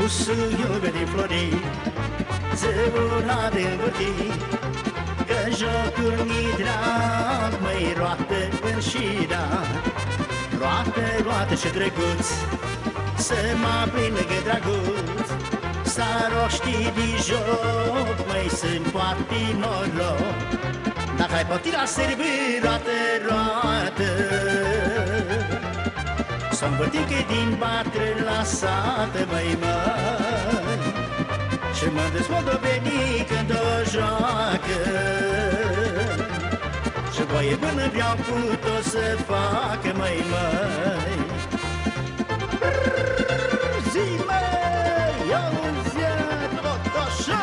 Usuiul de florit, zăura de învârtit, că jocul mi drag, măi, roată în șirat. Roată și drăguț, să mă prind lângă drăguț, să roștii de joc, măi, să-mi poate noroc. Dacă ai poftit la sârbă, roată, s-o învârtică din batre la sată, măi, și mă desmoldoveni când o joacă. Și voie până vreau put-o să facă, măi. Zi, măi, auzi-a tot așa.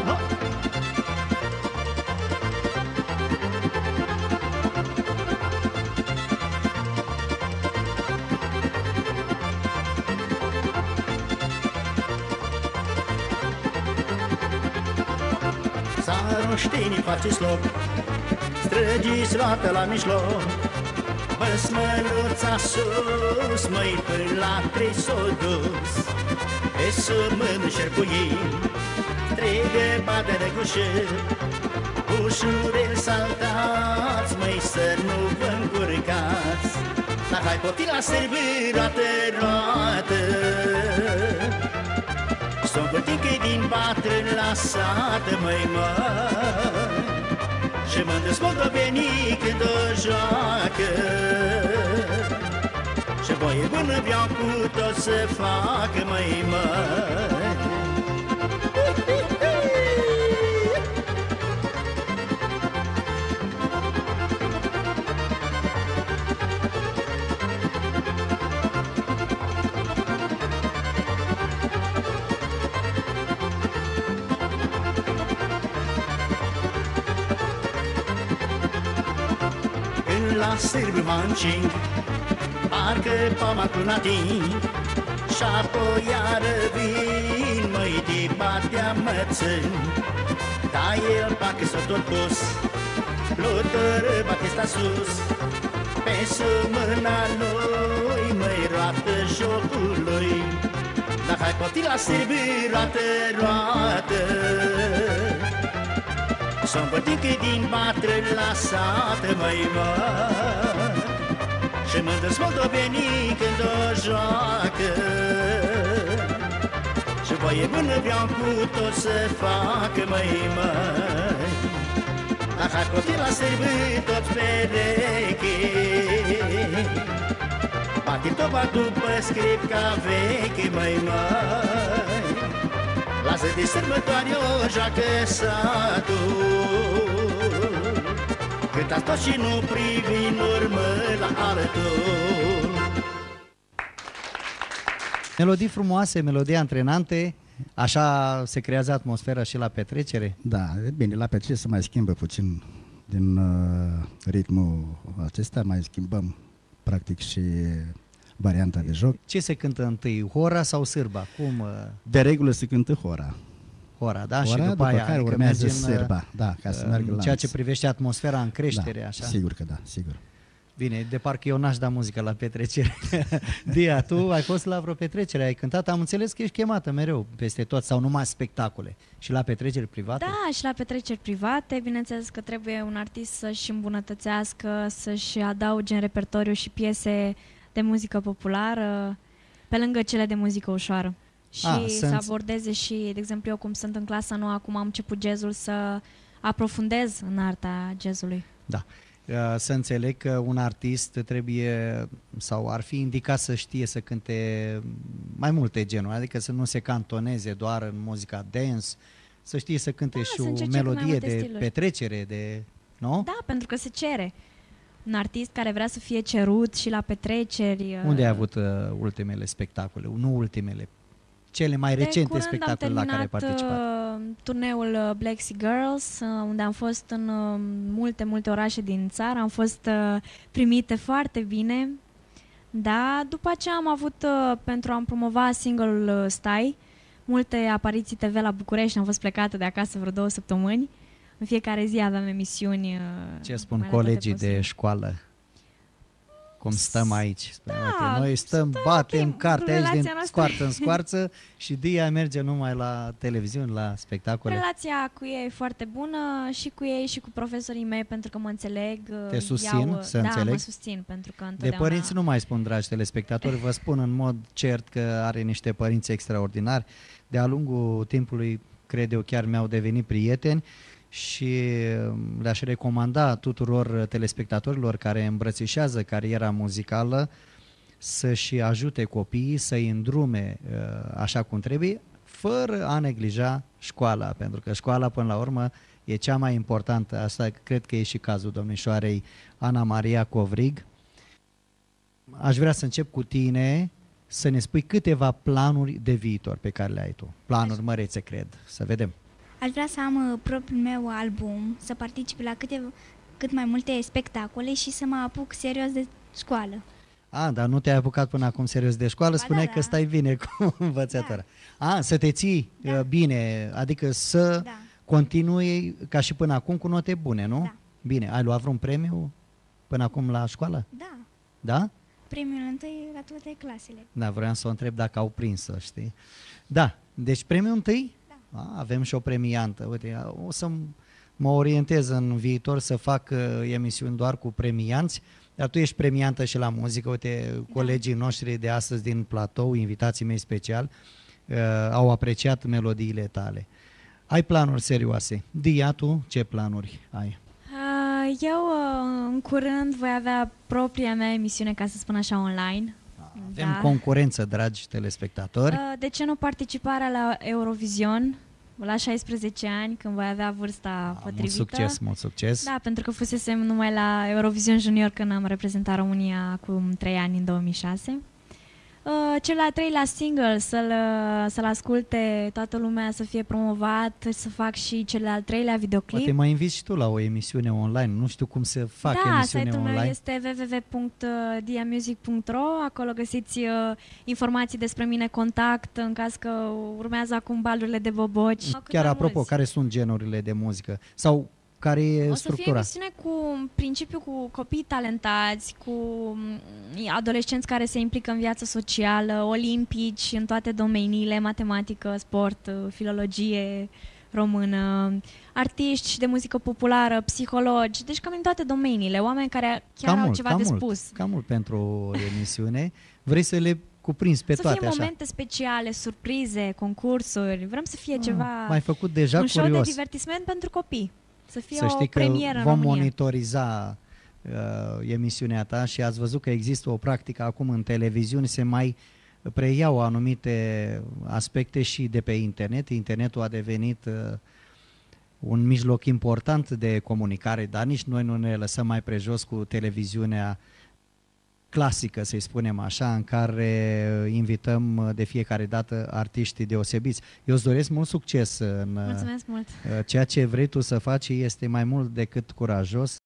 Saroștenii faceți loc, străgiți roată la mijloc, băsmăluța sus, măi, până la 3 s-o dus. Pe sub mână șerpuim, strigă bate de gușă, ușurel saltați, măi, să nu vă încurcați. Dacă ai poftit la sârbă, roată, s-o învârtică din batre la sată, măi, și mă desmoldoveni când o joacă. Și voie bună vreau cu tot să facă, măi. La sârbă mă încing, parcă pamatul ating, și-apoi iară vin, măi, de partea mă țin. Dar el parcă s-o tot pus, plutără batista sus, pe sub mâna lui, măi, roată jocul lui. Dacă ai poftit la sârbă, roată, s-o învârtică din batre la sată, măi, și mă desmoldoveni când o joacă. Și voie bună vreau cu tot să facă, măi. Dacă ai poftit la sârbă tot pereche, bate toba după scripca veche, măi. Lasă de sărbătoare o joacă satul, cât ați tot și nu privi în urmă la altul. Melodii frumoase, melodii antrenante, așa se creează atmosfera și la petrecere? Da, bine, la petrecere se mai schimbă puțin din ritmul acesta, mai schimbăm practic și varianta de joc. Ce se cântă întâi, hora sau sârba? Cum? De regulă se cântă hora. Hora, da? Hora, și după aia care urmează sârba, da, ca să meargă la ceea ce privește atmosfera în creștere, da, așa? Sigur că da, sigur. Bine, de parcă eu n-aș da muzică la petrecere. Dia, tu ai fost la vreo petrecere, ai cântat, am înțeles că ești chemată mereu peste tot sau numai spectacole și la petreceri private? Da, și la petreceri private, bineînțeles că trebuie un artist să-și îmbunătățească, să-și adauge în repertoriu și piese de muzică populară, pe lângă cele de muzică ușoară. Și să abordeze și, de exemplu, eu cum sunt în clasa nouă, acum am început jazzul, să aprofundez în arta jazzului. Da. Să înțeleg că un artist trebuie sau ar fi indicat să știe să cânte mai multe genuri, adică să nu se cantoneze doar în muzica dance, să știe să cânte și o melodie de stiluri. Petrecere, nu? Da, pentru că se cere. Un artist care vrea să fie cerut și la petreceri. Unde ai avut ultimele spectacole? Nu ultimele, cele mai recente spectacole la care ai participat? Turneul Black Sea Girls, unde am fost în multe orașe din țară, am fost primite foarte bine. Da, după aceea am avut, pentru a-mi promova single-ul Stai, multe apariții TV la București, am fost plecată de acasă vreo 2 săptămâni. În fiecare zi aveam emisiuni. Ce spun colegii de școală? cum stăm aici. Da, Noi stăm, batem ok, cartea aici relația din noastră. scoarță în scoarță și Dia merge numai la televiziune, la spectacole. Relația cu ei e foarte bună și cu ei și cu profesorii mei pentru că mă înțeleg. Te susțin, să da, înțeleg? mă susțin pentru că De întotdeauna... părinți nu mai spun, dragi telespectatori, vă spun în mod cert că are niște părinți extraordinari. De-a lungul timpului, cred eu, chiar mi-au devenit prieteni și le-aș recomanda tuturor telespectatorilor care îmbrățișează cariera muzicală să-și ajute copiii, să-i îndrume așa cum trebuie, fără a neglija școala, pentru că școala, până la urmă, e cea mai importantă. Asta cred că e și cazul domnișoarei Ana Maria Covrig. Aș vrea să încep cu tine, să ne spui câteva planuri de viitor pe care le ai tu. Planuri mărețe, cred. Să vedem. Aș vrea să am propriul meu album, să particip la cât mai multe spectacole și să mă apuc serios de școală. Dar nu te-ai apucat până acum serios de școală, spuneai da. că stai bine cu învățătura. Să te ții bine, adică să continui ca și până acum cu note bune, nu? Da. Bine, ai luat vreun premiu până acum la școală? Da, Da? premiul întâi la toate clasele. Da, vreau să o întreb dacă au prins-o, știi? Da, deci premiul întâi? Da. Avem și o premiantă. Uite, o să mă orientez în viitor să fac emisiuni doar cu premianți, dar tu ești premiantă și la muzică. Uite, colegii noștri de astăzi din platou, invitații mei special, au apreciat melodiile tale. Ai planuri serioase. Dia, tu ce planuri ai? Eu în curând voi avea propria mea emisiune, ca să spun așa, online. Avem concurență, dragi telespectatori. De ce nu participarea la Eurovision la 16 ani, când voi avea vârsta potrivită? Mult succes, mult succes. Da, pentru că fusesem numai la Eurovision Junior când am reprezentat România acum 3 ani, în 2006. Cel al treilea single, să-l asculte toată lumea, să fie promovat, să fac și cel al treilea videoclip. Poate mă inviți și tu la o emisiune online, nu știu cum se fac emisiune site-ul online. meu este www.diamusic.ro, acolo găsiți informații despre mine, contact, în caz că urmează acum balurile de boboci. Chiar apropo, care sunt genurile de muzică? Sau care e structura? O să fie emisiune cu principiu cu copii talentați, cu adolescenți care se implică în viața socială, olimpici în toate domeniile, matematică, sport, filologie română, artiști și de muzică populară, psihologi, deci cam în toate domeniile, oameni care chiar au ceva de spus. Cam mult pentru o emisiune. Vrei să le cuprinzi pe toate așa? Să fie momente speciale, surprize, concursuri, vrem să fie ceva... M-ai făcut deja un curios. show de divertisment pentru copii. Să fie să știi o premieră că vom în România. monitoriza emisiunea ta și ați văzut că există o practică acum în televiziuni, se mai preiau anumite aspecte și de pe internet. Internetul a devenit un mijloc important de comunicare, dar nici noi nu ne lăsăm mai prejos cu televiziunea clasică, să-i spunem așa, în care invităm de fiecare dată artiști deosebiți. Eu îți doresc mult succes în Mulțumesc mult. ceea ce vrei tu să faci, este mai mult decât curajos.